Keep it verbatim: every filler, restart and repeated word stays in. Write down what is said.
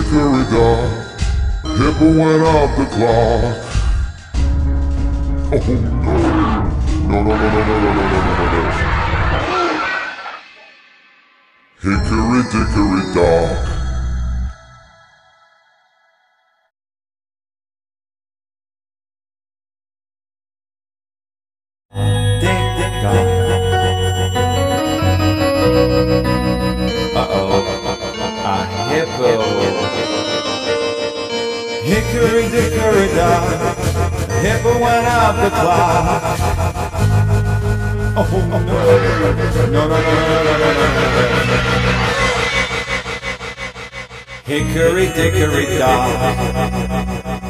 dickory dock, Hippo went off the clock. Oh no, no, no, no, no, no, no, no, no, no, no. Hickory dickory dock. Hippo. Hickory dickory dock, Hippo went off the clock. Oh no, no, no, no, no, no, no, no. Hickory dickory dock.